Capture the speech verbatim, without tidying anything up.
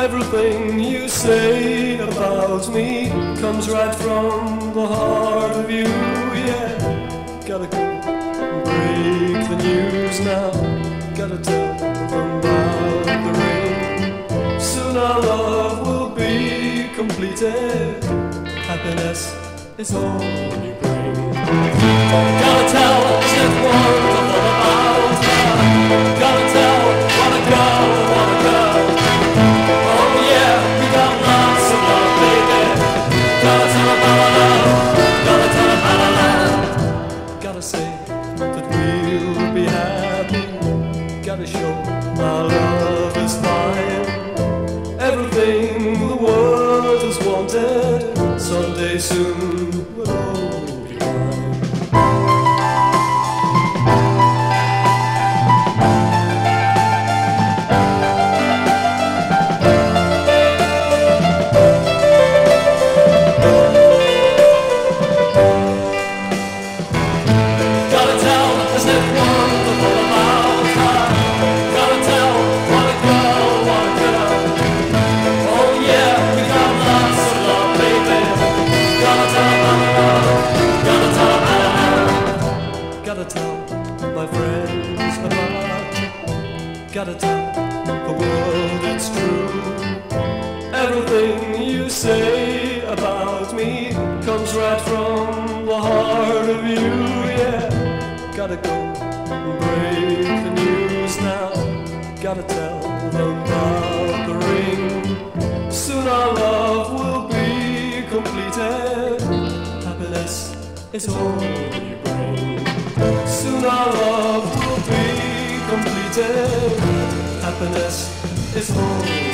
Everything you say about me comes right from the heart of you, yeah. Gotta go break the news now. Gotta tell them about the ring. Soon our love will be completed. Happiness is all you bring. Gotta tell Step Wonderful about her. Gotta tell what a girl, what a girl. Oh yeah, we got lots of love, baby. Gotta tell about our love. Gotta tell about our love. Gotta say that we'll be happy. Gotta show our love is fine. Everything the world has wanted, someday soon will all be mine. Gotta tell, isn't it wonderful about her? Gotta tell, what a girl, what a girl. Oh yeah, we got lots of love, baby. Gotta tell about love, gotta tell about love. Gotta tell my friends about you. Gotta tell the world it's true. Everything you say about me comes right from the heart of you, yeah. Gotta go break the news now. Gotta tell them about the ring. Soon our love will be completed. Happiness is all you bring. Soon our love will be completed. Happiness is all